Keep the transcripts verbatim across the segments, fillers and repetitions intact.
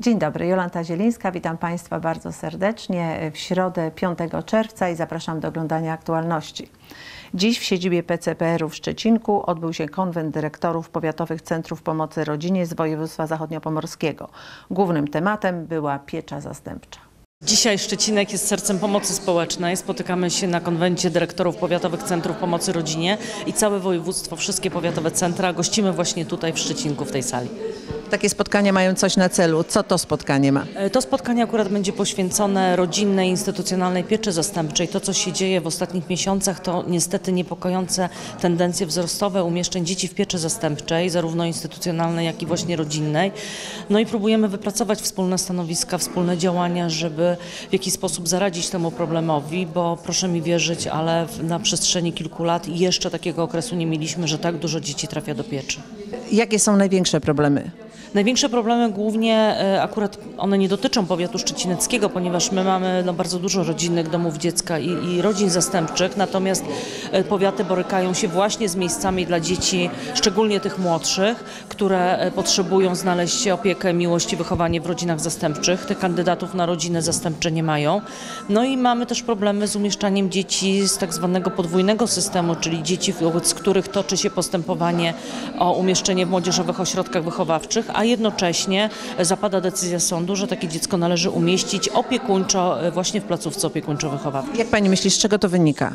Dzień dobry, Jolanta Zielińska, witam Państwa bardzo serdecznie w środę piątego czerwca i zapraszam do oglądania aktualności. Dziś w siedzibie P C P R u w Szczecinku odbył się konwent dyrektorów powiatowych centrów pomocy rodzinie z województwa zachodniopomorskiego. Głównym tematem była piecza zastępcza. Dzisiaj Szczecinek jest sercem pomocy społecznej. Spotykamy się na konwencie dyrektorów powiatowych centrów pomocy rodzinie i całe województwo, wszystkie powiatowe centra gościmy właśnie tutaj w Szczecinku, w tej sali. Takie spotkania mają coś na celu. Co to spotkanie ma? To spotkanie akurat będzie poświęcone rodzinnej, instytucjonalnej pieczy zastępczej. To, co się dzieje w ostatnich miesiącach, to niestety niepokojące tendencje wzrostowe umieszczeń dzieci w pieczy zastępczej, zarówno instytucjonalnej, jak i właśnie rodzinnej. No i próbujemy wypracować wspólne stanowiska, wspólne działania, żeby w jakiś sposób zaradzić temu problemowi, bo proszę mi wierzyć, ale na przestrzeni kilku lat jeszcze takiego okresu nie mieliśmy, że tak dużo dzieci trafia do pieczy. Jakie są największe problemy? Największe problemy głównie akurat one nie dotyczą powiatu szczecineckiego, ponieważ my mamy no, bardzo dużo rodzinnych domów dziecka i, i rodzin zastępczych, natomiast powiaty borykają się właśnie z miejscami dla dzieci, szczególnie tych młodszych, które potrzebują znaleźć opiekę, miłość i wychowanie w rodzinach zastępczych. Tych kandydatów na rodziny zastępcze nie mają. No i mamy też problemy z umieszczaniem dzieci z tak zwanego podwójnego systemu, czyli dzieci, wobec których toczy się postępowanie o umieszczenie w młodzieżowych ośrodkach wychowawczych, a jednocześnie zapada decyzja sądu, że takie dziecko należy umieścić opiekuńczo właśnie w placówce opiekuńczo-wychowawczej. Jak Pani myśli, z czego to wynika?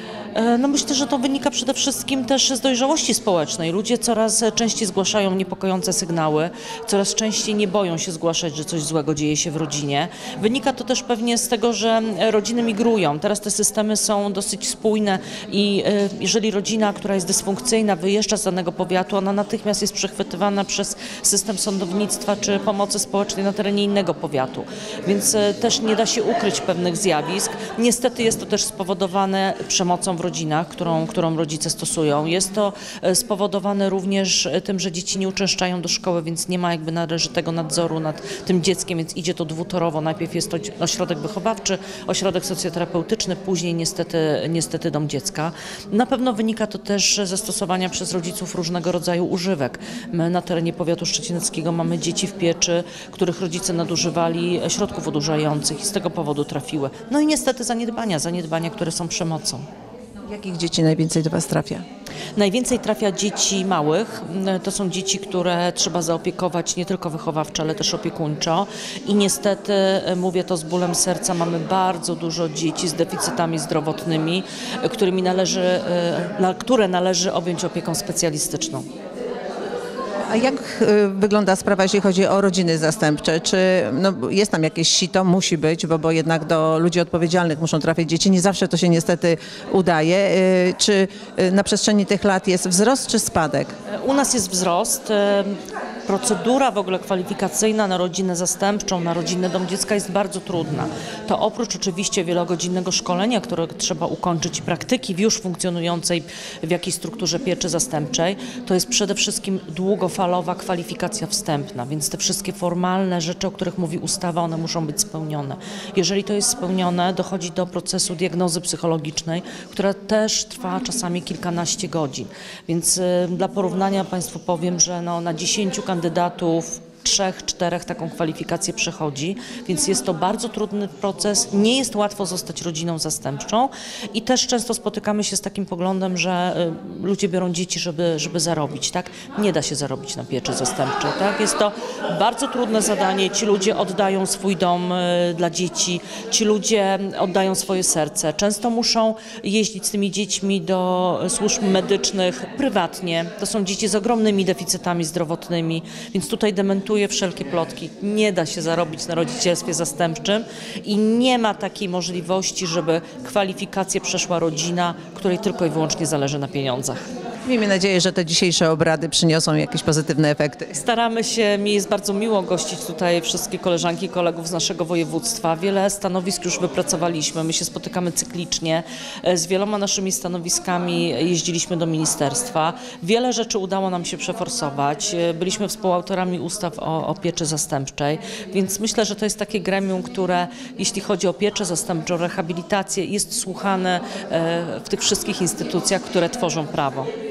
No myślę, że to wynika przede wszystkim też z dojrzałości społecznej. Ludzie coraz częściej zgłaszają niepokojące sygnały, coraz częściej nie boją się zgłaszać, że coś złego dzieje się w rodzinie. Wynika to też pewnie z tego, że rodziny migrują. Teraz te systemy są dosyć spójne i jeżeli rodzina, która jest dysfunkcyjna, wyjeżdża z danego powiatu, ona natychmiast jest przechwytywana przez system sądownictwa czy pomocy społecznej na terenie innego powiatu. Więc też nie da się ukryć pewnych zjawisk. Niestety jest to też spowodowane przemocą w rodzinach, którą, którą rodzice stosują. Jest to spowodowane również tym, że dzieci nie uczęszczają do szkoły, więc nie ma jakby należytego nadzoru nad tym dzieckiem, więc idzie to dwutorowo. Najpierw jest to ośrodek wychowawczy, ośrodek socjoterapeutyczny, później niestety, niestety dom dziecka. Na pewno wynika to też ze stosowania przez rodziców różnego rodzaju używek. My na terenie powiatu szczecineckiego mamy dzieci w pieczy, których rodzice nadużywali środków odurzających i z tego powodu trafiły. No i niestety zaniedbania, zaniedbania, które są przemocą. Jakich dzieci najwięcej do Was trafia? Najwięcej trafia dzieci małych. To są dzieci, które trzeba zaopiekować nie tylko wychowawczo, ale też opiekuńczo. I niestety, mówię to z bólem serca, mamy bardzo dużo dzieci z deficytami zdrowotnymi, którymi należy, na które należy objąć opieką specjalistyczną. A jak wygląda sprawa, jeśli chodzi o rodziny zastępcze? Czy no, jest tam jakieś sito? Musi być, bo, bo jednak do ludzi odpowiedzialnych muszą trafić dzieci. Nie zawsze to się niestety udaje. Czy na przestrzeni tych lat jest wzrost czy spadek? U nas jest wzrost. Procedura w ogóle kwalifikacyjna na rodzinę zastępczą, na rodzinny dom dziecka jest bardzo trudna. To oprócz oczywiście wielogodzinnego szkolenia, które trzeba ukończyć, praktyki w już funkcjonującej w jakiejś strukturze pieczy zastępczej, to jest przede wszystkim długofalowa kwalifikacja wstępna, więc te wszystkie formalne rzeczy, o których mówi ustawa, one muszą być spełnione. Jeżeli to jest spełnione, dochodzi do procesu diagnozy psychologicznej, która też trwa czasami kilkanaście godzin. Więc y, dla porównania Państwu powiem, że no, na dziesięciu kandydatów trzech, czterech taką kwalifikację przechodzi, więc jest to bardzo trudny proces, nie jest łatwo zostać rodziną zastępczą i też często spotykamy się z takim poglądem, że y, ludzie biorą dzieci, żeby, żeby zarobić, tak? Nie da się zarobić na pieczy zastępczej, tak? Jest to bardzo trudne zadanie, ci ludzie oddają swój dom y, dla dzieci, ci ludzie oddają swoje serce, często muszą jeździć z tymi dziećmi do służb medycznych prywatnie, to są dzieci z ogromnymi deficytami zdrowotnymi, więc tutaj dementuję wszelkie plotki. Nie da się zarobić na rodzicielstwie zastępczym i nie ma takiej możliwości, żeby kwalifikację przeszła rodzina, której tylko i wyłącznie zależy na pieniądzach. Miejmy nadzieję, że te dzisiejsze obrady przyniosą jakieś pozytywne efekty. Staramy się, mi jest bardzo miło gościć tutaj wszystkie koleżanki i kolegów z naszego województwa. Wiele stanowisk już wypracowaliśmy, my się spotykamy cyklicznie. Z wieloma naszymi stanowiskami jeździliśmy do ministerstwa. Wiele rzeczy udało nam się przeforsować. Byliśmy współautorami ustaw o, o pieczy zastępczej, więc myślę, że to jest takie gremium, które jeśli chodzi o pieczę zastępczą, rehabilitację, jest słuchane w tych wszystkich instytucjach, które tworzą prawo.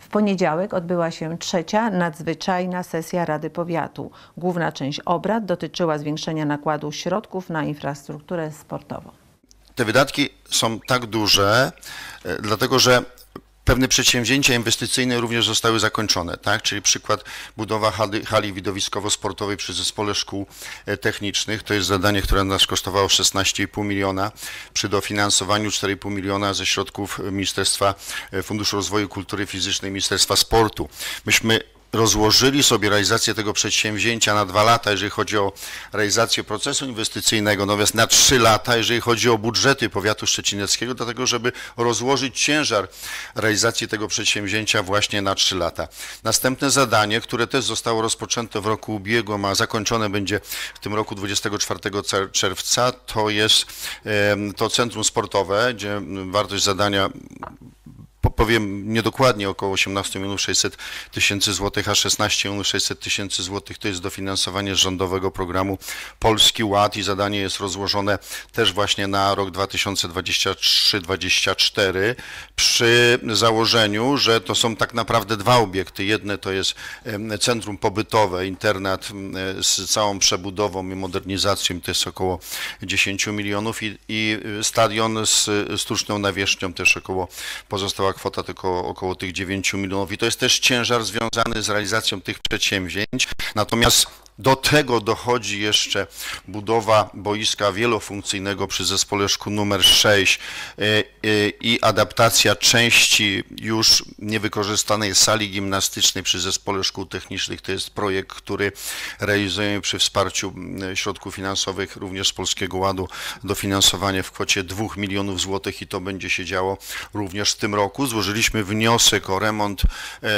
W poniedziałek odbyła się trzecia nadzwyczajna sesja Rady Powiatu. Główna część obrad dotyczyła zwiększenia nakładu środków na infrastrukturę sportową. Te wydatki są tak duże, dlatego że pewne przedsięwzięcia inwestycyjne również zostały zakończone, tak? Czyli przykład budowa hali, hali widowiskowo-sportowej przy Zespole Szkół Technicznych. To jest zadanie, które nas kosztowało szesnaście i pół miliona przy dofinansowaniu cztery i pół miliona ze środków Ministerstwa Funduszu Rozwoju Kultury Fizycznej, Ministerstwa Sportu. Myśmy rozłożyli sobie realizację tego przedsięwzięcia na dwa lata, jeżeli chodzi o realizację procesu inwestycyjnego, natomiast na trzy lata, jeżeli chodzi o budżety powiatu szczecineckiego, dlatego żeby rozłożyć ciężar realizacji tego przedsięwzięcia właśnie na trzy lata. Następne zadanie, które też zostało rozpoczęte w roku ubiegłym, a zakończone będzie w tym roku dwudziestego czwartego czerwca, to jest to centrum sportowe, gdzie wartość zadania, powiem niedokładnie, około osiemnaście milionów sześćset tysięcy złotych, a szesnaście milionów sześćset tysięcy złotych to jest dofinansowanie z rządowego programu Polski Ład i zadanie jest rozłożone też właśnie na rok dwa tysiące dwudziesty trzeci dwudziesty czwarty przy założeniu, że to są tak naprawdę dwa obiekty. Jedne to jest centrum pobytowe, internat z całą przebudową i modernizacją, to jest około dziesięć milionów i, i stadion z sztuczną nawierzchnią też około pozostała kwota tylko około tych dziewięciu milionów i to jest też ciężar związany z realizacją tych przedsięwzięć. Natomiast do tego dochodzi jeszcze budowa boiska wielofunkcyjnego przy Zespole Szkół numer sześć i adaptacja części już niewykorzystanej sali gimnastycznej przy Zespole Szkół Technicznych. To jest projekt, który realizujemy przy wsparciu środków finansowych również z Polskiego Ładu, dofinansowanie w kwocie dwóch milionów złotych i to będzie się działo również w tym roku. Złożyliśmy wniosek o remont e,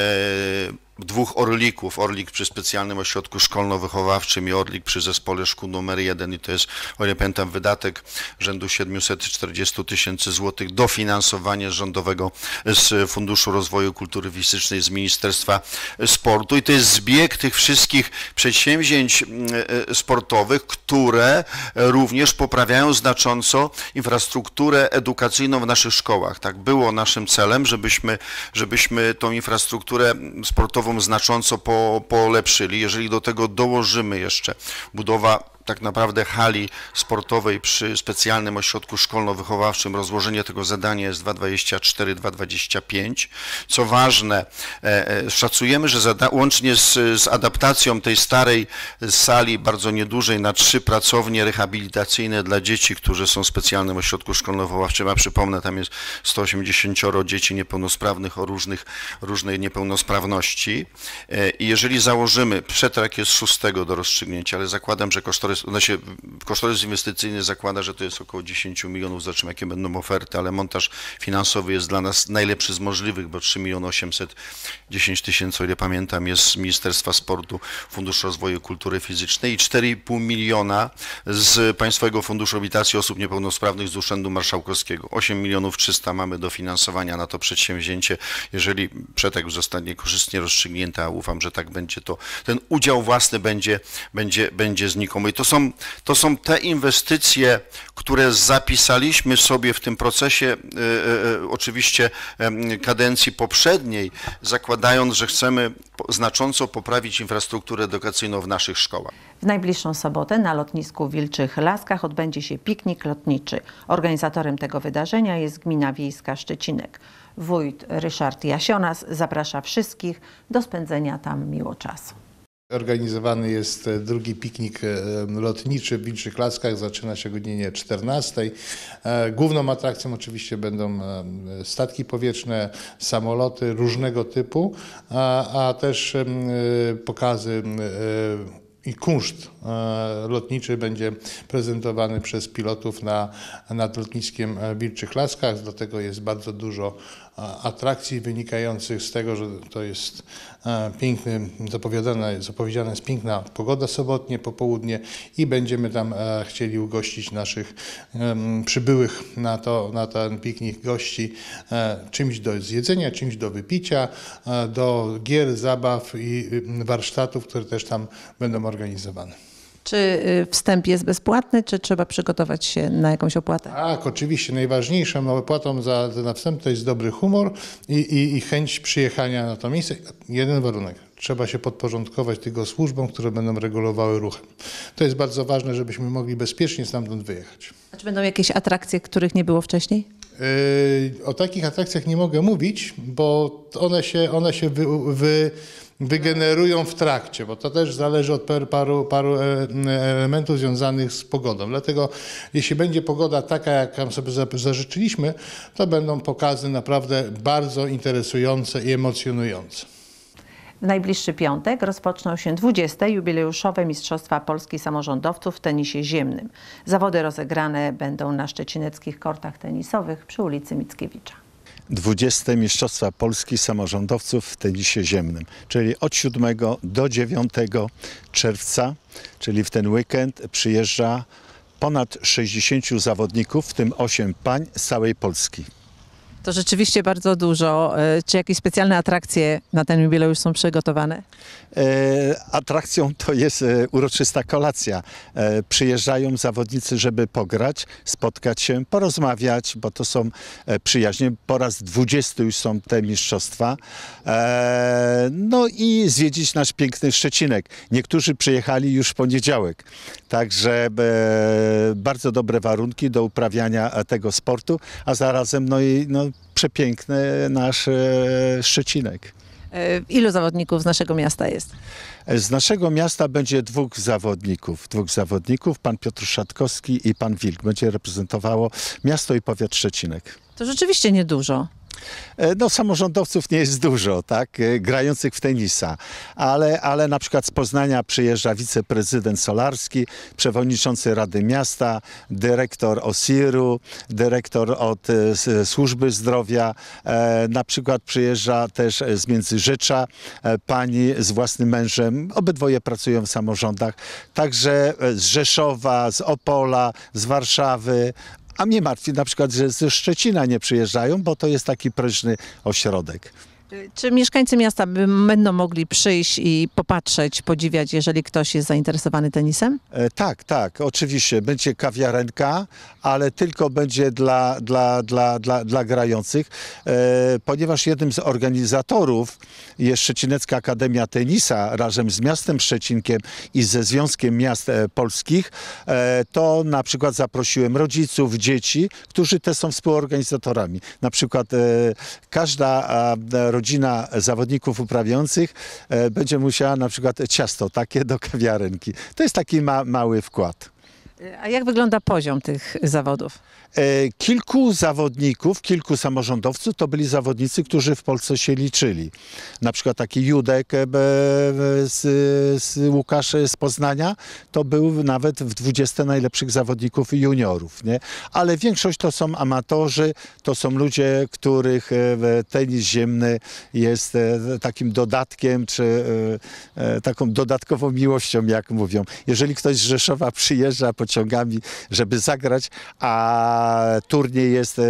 dwóch orlików, orlik przy specjalnym ośrodku szkolno-wychowawczym i orlik przy Zespole Szkół numer jeden i to jest, o ile pamiętam, wydatek rzędu siedmiuset czterdzieści tysięcy złotych, dofinansowanie rządowego z Funduszu Rozwoju Kultury Fizycznej, z Ministerstwa Sportu i to jest zbieg tych wszystkich przedsięwzięć sportowych, które również poprawiają znacząco infrastrukturę edukacyjną w naszych szkołach. Tak było naszym celem, żebyśmy, żebyśmy tą infrastrukturę sportową znacząco po, polepszyli. Jeżeli do tego dołożymy jeszcze budowa tak naprawdę hali sportowej przy specjalnym ośrodku szkolno-wychowawczym, rozłożenie tego zadania jest dwa tysiące dwudziesty czwarty do dwa tysiące dwudziestego piątego. Co ważne, e, szacujemy, że zada- łącznie z, z adaptacją tej starej sali, bardzo niedużej, na trzy pracownie rehabilitacyjne dla dzieci, którzy są w specjalnym ośrodku szkolno-wychowawczym, a przypomnę, tam jest sto osiemdziesiąt dzieci niepełnosprawnych o różnych, różnej niepełnosprawności. E, I jeżeli założymy, przetarg jest szóstego do rozstrzygnięcia, ale zakładam, że kosztorys Ona się, kosztorys inwestycyjny zakłada, że to jest około dziesięć milionów, zobaczymy jakie będą oferty, ale montaż finansowy jest dla nas najlepszy z możliwych, bo trzy miliony osiemset dziesięć tysięcy, o ile pamiętam, jest z Ministerstwa Sportu, Funduszu Rozwoju Kultury Fizycznej i cztery i pół miliona z Państwowego Funduszu Rehabilitacji Osób Niepełnosprawnych z Urzędu Marszałkowskiego. osiem milionów trzysta mamy dofinansowania na to przedsięwzięcie. Jeżeli przetarg zostanie korzystnie rozstrzygnięty, a ufam, że tak będzie, to ten udział własny będzie, będzie, będzie znikomy. I to są, to są te inwestycje, które zapisaliśmy sobie w tym procesie, e, e, oczywiście e, kadencji poprzedniej, zakładając, że chcemy znacząco poprawić infrastrukturę edukacyjną w naszych szkołach. W najbliższą sobotę na lotnisku w Wilczych Laskach odbędzie się piknik lotniczy. Organizatorem tego wydarzenia jest Gmina Wiejska Szczecinek. Wójt Ryszard Jasionas zaprasza wszystkich do spędzenia tam miło czasu. Organizowany jest drugi piknik lotniczy w Wilczych Laskach, zaczyna się o godzinie czternastej. Główną atrakcją oczywiście będą statki powietrzne, samoloty różnego typu, a, a też pokazy i kunszt lotniczy będzie prezentowany przez pilotów na, nad lotniskiem w Wilczych Laskach. Do tego jest bardzo dużo atrakcji wynikających z tego, że to jest piękny, zapowiadana, zapowiedziana jest piękna pogoda sobotnie, popołudnie i będziemy tam chcieli ugościć naszych przybyłych na, to, na ten piknik gości czymś do zjedzenia, czymś do wypicia, do gier, zabaw i warsztatów, które też tam będą organizowane. Czy y, wstęp jest bezpłatny, czy trzeba przygotować się na jakąś opłatę? Tak, oczywiście. Najważniejszą opłatą za, za wstęp to jest dobry humor i, i, i chęć przyjechania na to miejsce. Jeden warunek. Trzeba się podporządkować tylko służbom, które będą regulowały ruchem. To jest bardzo ważne, żebyśmy mogli bezpiecznie stamtąd wyjechać. A czy będą jakieś atrakcje, których nie było wcześniej? Yy, o takich atrakcjach nie mogę mówić, bo one się, one się wy, wy, wygenerują w trakcie, bo to też zależy od paru, paru elementów związanych z pogodą. Dlatego jeśli będzie pogoda taka, jaką sobie zażyczyliśmy, to będą pokazy naprawdę bardzo interesujące i emocjonujące. W najbliższy piątek rozpoczną się dwudzieste jubileuszowe Mistrzostwa Polski Samorządowców w tenisie ziemnym. Zawody rozegrane będą na szczecineckich kortach tenisowych przy ulicy Mickiewicza. dwudzieste Mistrzostwa Polski Samorządowców w tenisie ziemnym, czyli od siódmego do dziewiątego czerwca, czyli w ten weekend przyjeżdża ponad sześćdziesięciu zawodników, w tym osiem pań z całej Polski. To rzeczywiście bardzo dużo. Czy jakieś specjalne atrakcje na ten jubileusz są przygotowane? E, atrakcją to jest e, uroczysta kolacja. E, przyjeżdżają zawodnicy, żeby pograć, spotkać się, porozmawiać, bo to są e, przyjaźnie. Po raz dwudziesty już są te mistrzostwa. E, no i zwiedzić nasz piękny Szczecinek. Niektórzy przyjechali już w poniedziałek. Także e, bardzo dobre warunki do uprawiania tego sportu, a zarazem no i no, przepiękny nasz e, Szczecinek. Ilu zawodników z naszego miasta jest? Z naszego miasta będzie dwóch zawodników. Dwóch zawodników, pan Piotr Szatkowski i pan Wilk. Będzie reprezentowało miasto i powiat Szczecinek. To rzeczywiście niedużo. No samorządowców nie jest dużo, tak, grających w tenisa, ale, ale na przykład z Poznania przyjeżdża wiceprezydent Solarski, przewodniczący Rady Miasta, dyrektor O S I R-u, dyrektor od e, Służby Zdrowia, e, na przykład przyjeżdża też z Międzyrzecza e, pani z własnym mężem, obydwoje pracują w samorządach, także z Rzeszowa, z Opola, z Warszawy. A mnie martwi na przykład, że ze Szczecina nie przyjeżdżają, bo to jest taki prężny ośrodek. Czy mieszkańcy miasta będą mogli przyjść i popatrzeć, podziwiać, jeżeli ktoś jest zainteresowany tenisem? E, tak, tak, oczywiście. Będzie kawiarenka, ale tylko będzie dla, dla, dla, dla, dla grających, e, ponieważ jednym z organizatorów jest Szczecinecka Akademia Tenisa razem z miastem Szczecinkiem i ze Związkiem Miast e, Polskich. E, to na przykład zaprosiłem rodziców, dzieci, którzy też są współorganizatorami. Na przykład e, każda e, rodzina zawodników uprawiających e, będzie musiała na przykład ciasto takie do kawiarenki. To jest taki ma, mały wkład. A jak wygląda poziom tych zawodów? E, kilku zawodników, kilku samorządowców to byli zawodnicy, którzy w Polsce się liczyli. Na przykład taki Judek e, z, z Łukasz z Poznania to był nawet w dwudziestu najlepszych zawodników juniorów. Nie? Ale większość to są amatorzy, to są ludzie, których e, tenis ziemny jest e, takim dodatkiem, czy e, e, taką dodatkową miłością, jak mówią. Jeżeli ktoś z Rzeszowa przyjeżdża pociągami, żeby zagrać, a turniej jest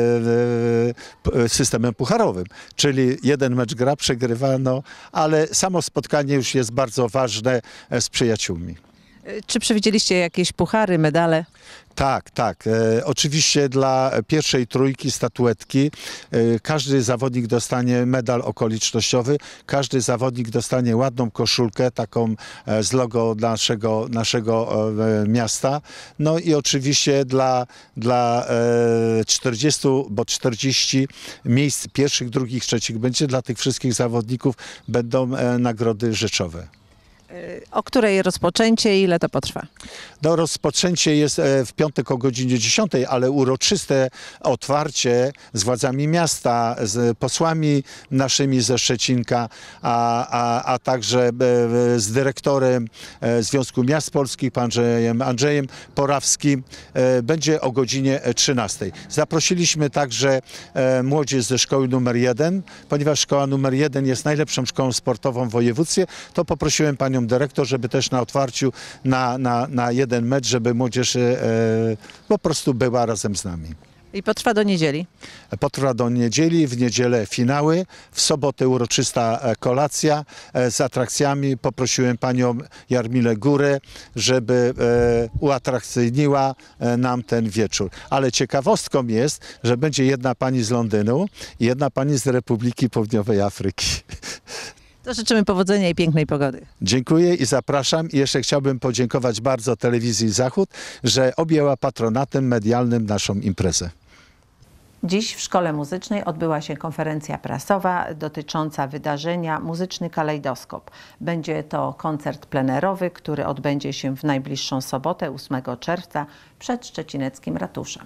systemem pucharowym, czyli jeden mecz gra, przegrywa, no, ale samo spotkanie już jest bardzo ważne z przyjaciółmi. Czy przewidzieliście jakieś puchary, medale? Tak, tak. E, oczywiście dla pierwszej trójki statuetki e, każdy zawodnik dostanie medal okolicznościowy, każdy zawodnik dostanie ładną koszulkę, taką e, z logo naszego, naszego e, miasta. No i oczywiście dla, dla e, czterdziestu, bo czterdzieści miejsc pierwszych, drugich, trzecich będzie dla tych wszystkich zawodników będą e, nagrody rzeczowe. O której rozpoczęcie, ile to potrwa? No, rozpoczęcie jest w piątek o godzinie dziesiątej, ale uroczyste otwarcie z władzami miasta, z posłami naszymi ze Szczecinka, a, a, a także z dyrektorem Związku Miast Polskich, panem Andrzejem, Andrzejem Porawskim, będzie o godzinie trzynastej. Zaprosiliśmy także młodzież ze szkoły numer jeden, ponieważ szkoła numer jeden jest najlepszą szkołą sportową w województwie, to poprosiłem panią dyrektor, żeby też na otwarciu na, na, na jeden mecz, żeby młodzież e, po prostu była razem z nami. I potrwa do niedzieli. Potrwa do niedzieli, w niedzielę finały, w sobotę uroczysta e, kolacja e, z atrakcjami. Poprosiłem panią Jarmilę Górę, żeby e, uatrakcyjniła e, nam ten wieczór. Ale ciekawostką jest, że będzie jedna pani z Londynu i jedna pani z Republiki Południowej Afryki. To życzymy powodzenia i pięknej pogody. Dziękuję i zapraszam. I jeszcze chciałbym podziękować bardzo Telewizji Zachód, że objęła patronatem medialnym naszą imprezę. Dziś w Szkole Muzycznej odbyła się konferencja prasowa dotycząca wydarzenia Muzyczny Kalejdoskop. Będzie to koncert plenerowy, który odbędzie się w najbliższą sobotę, ósmego czerwca, przed szczecineckim ratuszem.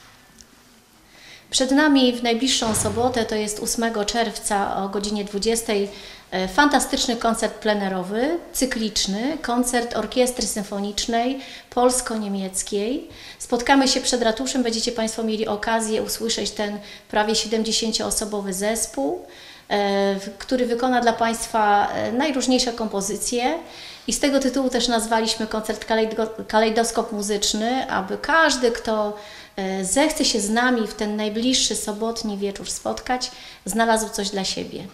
Przed nami w najbliższą sobotę, to jest ósmego czerwca o godzinie dwudziestej, fantastyczny koncert plenerowy, cykliczny, koncert Orkiestry Symfonicznej Polsko-Niemieckiej. Spotkamy się przed ratuszem, będziecie Państwo mieli okazję usłyszeć ten prawie siedemdziesięcioosobowy zespół, który wykona dla Państwa najróżniejsze kompozycje. I z tego tytułu też nazwaliśmy koncert Kalejdoskop Muzyczny, aby każdy, kto zechce się z nami w ten najbliższy sobotni wieczór spotkać, znalazł coś dla siebie.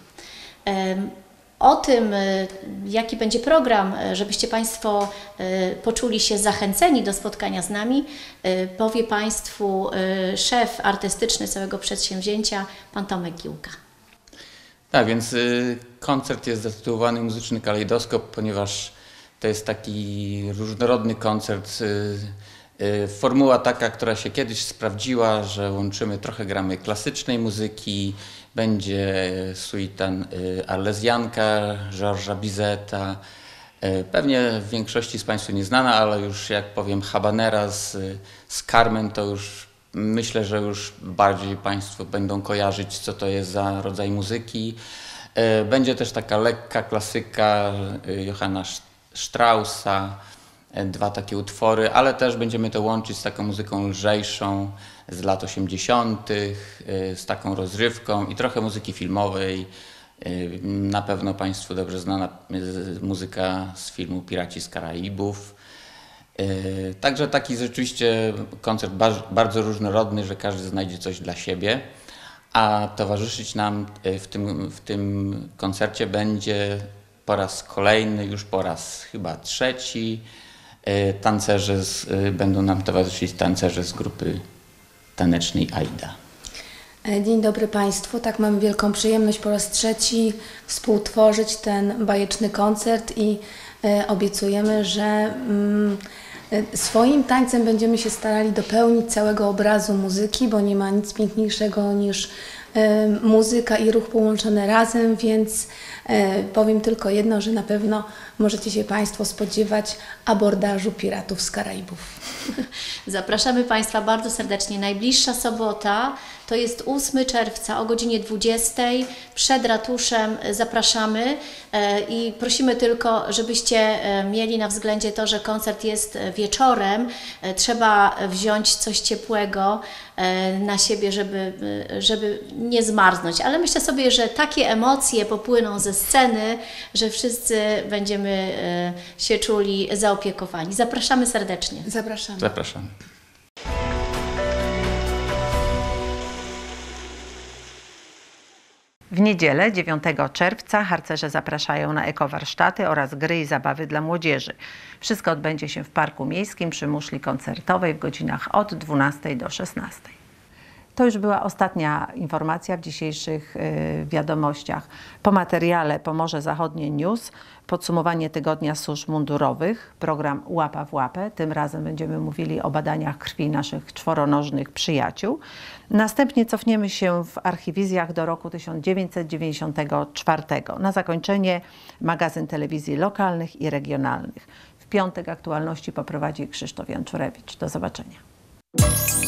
O tym, jaki będzie program, żebyście Państwo poczuli się zachęceni do spotkania z nami, powie Państwu szef artystyczny całego przedsięwzięcia, pan Tomek Giłka. Tak, więc koncert jest zatytułowany Muzyczny Kalejdoskop, ponieważ to jest taki różnorodny koncert. Formuła taka, która się kiedyś sprawdziła, że łączymy, trochę gramy klasycznej muzyki, będzie suita Arlezjanka Georgesa Bizeta, pewnie w większości z Państwa nieznana, ale już jak powiem habanera z, z Carmen, to już myślę, że już bardziej Państwo będą kojarzyć, co to jest za rodzaj muzyki. Będzie też taka lekka klasyka Johanna Straussa, dwa takie utwory, ale też będziemy to łączyć z taką muzyką lżejszą z lat osiemdziesiątych, z taką rozrywką i trochę muzyki filmowej. Na pewno Państwu dobrze znana muzyka z filmu Piraci z Karaibów. Także taki rzeczywiście koncert bardzo różnorodny, że każdy znajdzie coś dla siebie. A towarzyszyć nam w tym, w tym koncercie będzie po raz kolejny, już po raz chyba trzeci, tancerze z, będą nam towarzyszyć tancerze z grupy tanecznej AIDA. Dzień dobry Państwu. Tak, mamy wielką przyjemność po raz trzeci współtworzyć ten bajeczny koncert i e, obiecujemy, że mm, swoim tańcem będziemy się starali dopełnić całego obrazu muzyki, bo nie ma nic piękniejszego niż e, muzyka i ruch połączone razem, więc e, powiem tylko jedno, że na pewno możecie się Państwo spodziewać abordażu Piratów z Karaibów. Zapraszamy Państwa bardzo serdecznie. Najbliższa sobota to jest ósmego czerwca o godzinie dwudziestej. Przed ratuszem zapraszamy i prosimy tylko, żebyście mieli na względzie to, że koncert jest wieczorem. Trzeba wziąć coś ciepłego na siebie, żeby, żeby nie zmarznąć. Ale myślę sobie, że takie emocje popłyną ze sceny, że wszyscy będziemy się czuli zaopiekowani. Zapraszamy serdecznie. Zapraszamy. Zapraszamy. W niedzielę dziewiątego czerwca harcerze zapraszają na ekowarsztaty oraz gry i zabawy dla młodzieży. Wszystko odbędzie się w Parku Miejskim przy muszli koncertowej w godzinach od dwunastej do szesnastej. To już była ostatnia informacja w dzisiejszych y, wiadomościach. Po materiale Pomorze Zachodnie News podsumowanie tygodnia służb mundurowych, program Łapa w łapę. Tym razem będziemy mówili o badaniach krwi naszych czworonożnych przyjaciół. Następnie cofniemy się w archiwizjach do roku tysiąc dziewięćset dziewięćdziesiątego czwartego. Na zakończenie magazyn telewizji lokalnych i regionalnych. W piątek aktualności poprowadzi Krzysztof Janczurewicz. Do zobaczenia.